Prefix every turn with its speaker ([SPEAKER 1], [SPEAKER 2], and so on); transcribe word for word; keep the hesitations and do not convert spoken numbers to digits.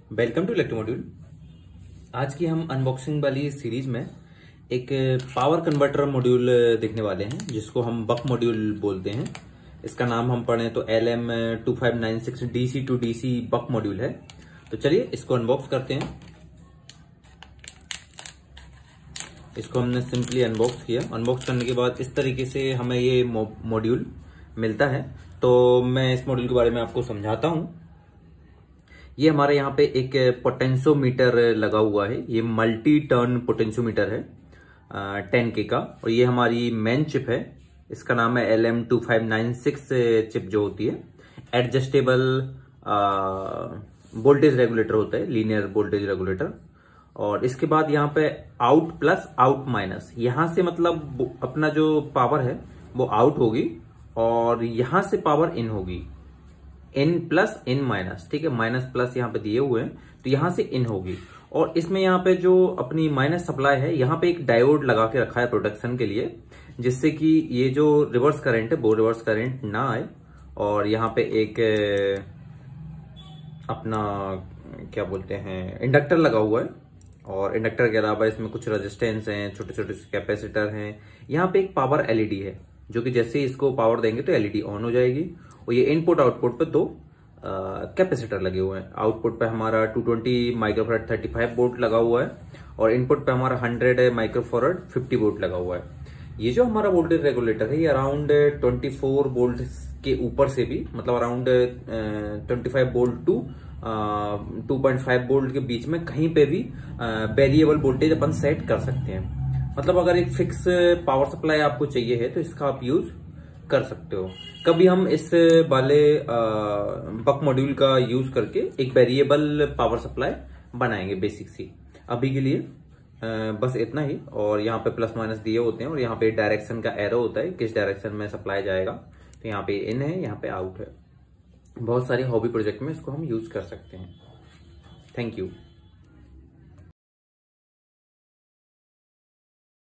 [SPEAKER 1] Welcome to electro module. आज की हम अनबॉक्सिंग वाली सीरीज में एक पावर कन्वर्टर मॉड्यूल देखने वाले हैं जिसको हम बक मॉड्यूल बोलते हैं। इसका नाम हम पढ़ें तो L M two five nine six D C two D C buck module है। तो चलिए इसको अनबॉक्स करते हैं। इसको हमने सिंपली अनबॉक्स किया। अनबॉक्स करने के बाद इस तरीके से हमें ये मॉड्यूल मिलता है। तो मैं इस मॉड्यूल के बारे में आपको समझाता हूं। ये हमारे यहाँ पे एक पोटेंशियोमीटर लगा हुआ है। ये मल्टी टर्न पोटेंशियोमीटर है टेन के का, और ये हमारी मेन चिप है। इसका नाम है L M two five nine six chip जो होती है। एडजस्टेबल वोल्टेज रेगुलेटर होता है, लीनियर वोल्टेज रेगुलेटर। और इसके बाद यहाँ पे आउट प्लस आउट माइनस, यहां से मतलब अपना जो पावर है वो आउट होगी और यहां से पावर इन होगी। इन प्लस इन माइनस, ठीक है, माइनस प्लस यहाँ पे दिए हुए हैं तो यहां से इन होगी। और इसमें यहाँ पे जो अपनी माइनस सप्लाई है, यहाँ पे एक डायोड लगा के रखा है प्रोटेक्शन के लिए, जिससे कि ये जो रिवर्स करंट है वो रिवर्स करंट ना आए। और यहाँ पे एक अपना क्या बोलते हैं इंडक्टर लगा हुआ है। और इंडक्टर के अलावा इसमें कुछ रेजिस्टेंस हैं, छोटे छोटे कैपेसिटर हैं। यहाँ पे एक पावर एलईडी है जो कि जैसे ही इसको पावर देंगे तो एलईडी ऑन हो जाएगी। और ये इनपुट आउटपुट पे दो कैपेसिटर लगे हुए हैं। आउटपुट पे हमारा two twenty microfarad thirty five volt लगा हुआ है और इनपुट पे हमारा हंड्रेड माइक्रोफैराड फिफ्टी वोल्ट लगा हुआ है। ये जो हमारा वोल्टेज रेगुलेटर है ये अराउंड ट्वेंटी फोर वोल्ट के ऊपर से भी, मतलब around twenty five volt to two point five volt के बीच में कहीं पे भी वेरिएबल वोल्टेज अपन सेट कर सकते हैं। मतलब अगर एक फिक्स पावर सप्लाई आपको चाहिए है तो इसका आप यूज कर सकते हो। कभी हम इस वाले बक मॉड्यूल का यूज करके एक वेरिएबल पावर सप्लाई बनाएंगे बेसिक सी। अभी के लिए आ, बस इतना ही। और यहाँ पे प्लस माइनस दिए होते हैं और यहाँ पे डायरेक्शन का एरो होता है, किस डायरेक्शन में सप्लाई जाएगा। तो यहाँ पे इन है, यहाँ पे आउट है। बहुत सारे हॉबी प्रोजेक्ट में इसको हम यूज कर सकते हैं। Thank you.